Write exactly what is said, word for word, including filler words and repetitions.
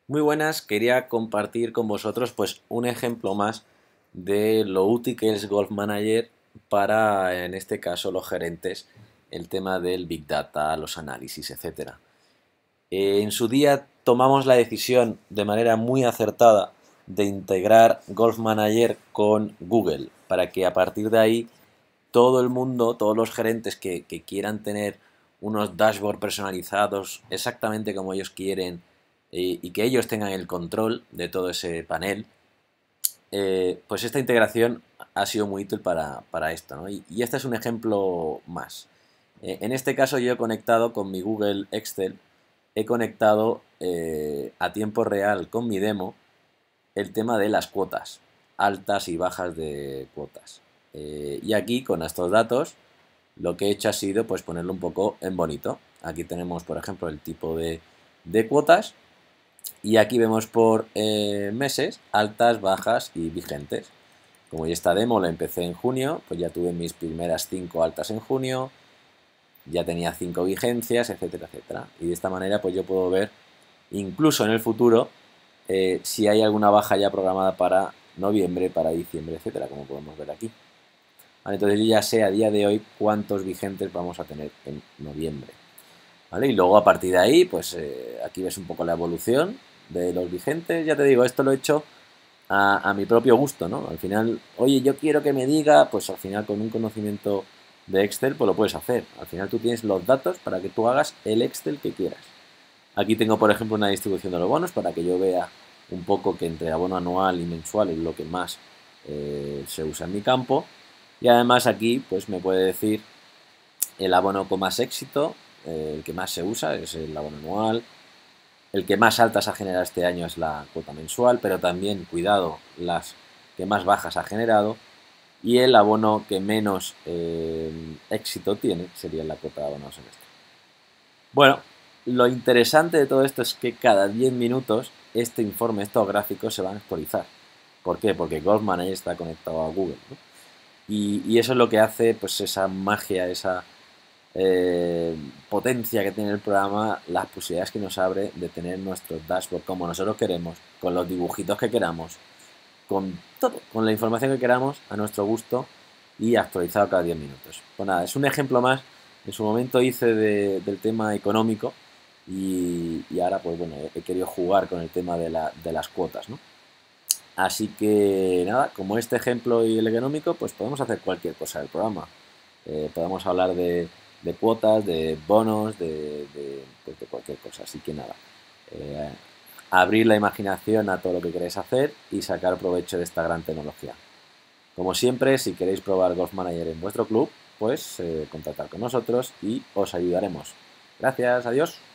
Muy buenas, quería compartir con vosotros pues un ejemplo más de lo útil que es Golf Manager para, en este caso, los gerentes, el tema del Big Data, los análisis, etcétera. Eh, en su día tomamos la decisión de manera muy acertada de integrar Golf Manager con Google para que a partir de ahí todo el mundo, todos los gerentes que, que quieran tener unos dashboards personalizados exactamente como ellos quieren eh, y que ellos tengan el control de todo ese panel, eh, pues esta integración ha sido muy útil para, para esto, ¿no? Y, y este es un ejemplo más. Eh, en este caso yo he conectado con mi Google Excel, he conectado eh, a tiempo real con mi demo el tema de las cuotas, altas y bajas de cuotas. Eh, y aquí con estos datos lo que he hecho ha sido pues ponerlo un poco en bonito. Aquí tenemos por ejemplo el tipo de, de cuotas y aquí vemos por eh, meses altas, bajas y vigentes. Como ya esta demo la empecé en junio, pues ya tuve mis primeras cinco altas en junio, ya tenía cinco vigencias, etcétera, etcétera. Y de esta manera pues yo puedo ver incluso en el futuro eh, si hay alguna baja ya programada para noviembre, para diciembre, etcétera, como podemos ver aquí. Vale, entonces yo ya sé a día de hoy cuántos vigentes vamos a tener en noviembre. ¿Vale? Y luego a partir de ahí, pues eh, aquí ves un poco la evolución de los vigentes. Ya te digo, esto lo he hecho a, a mi propio gusto, ¿no? Al final, oye, yo quiero que me diga, pues al final con un conocimiento de Excel, pues lo puedes hacer. Al final tú tienes los datos para que tú hagas el Excel que quieras. Aquí tengo, por ejemplo, una distribución de los bonos para que yo vea un poco que entre abono anual y mensual es lo que más eh, se usa en mi campo. Y además aquí pues me puede decir el abono con más éxito, eh, el que más se usa es el abono anual, el que más altas ha generado este año es la cuota mensual, pero también, cuidado, las que más bajas ha generado, y el abono que menos eh, éxito tiene sería la cuota de abono semestre. Bueno, lo interesante de todo esto es que cada diez minutos este informe, estos gráficos se van a actualizar. ¿Por qué? Porque Golf Manager está conectado a Google, ¿no? Y, y, eso es lo que hace pues esa magia, esa eh, potencia que tiene el programa, las posibilidades que nos abre de tener nuestros dashboards como nosotros queremos, con los dibujitos que queramos, con todo, con la información que queramos a nuestro gusto y actualizado cada diez minutos. Pues nada, es un ejemplo más. En su momento hice de, del tema económico y, y, ahora pues bueno, he querido jugar con el tema de, la, de las cuotas, ¿no? Así que nada, como este ejemplo y el económico, pues podemos hacer cualquier cosa del programa. Eh, podemos hablar de, de cuotas, de bonos, de, de, pues de cualquier cosa. Así que nada, eh, abrir la imaginación a todo lo que queréis hacer y sacar provecho de esta gran tecnología. Como siempre, si queréis probar Golf Manager en vuestro club, pues eh, contactad con nosotros y os ayudaremos. Gracias, adiós.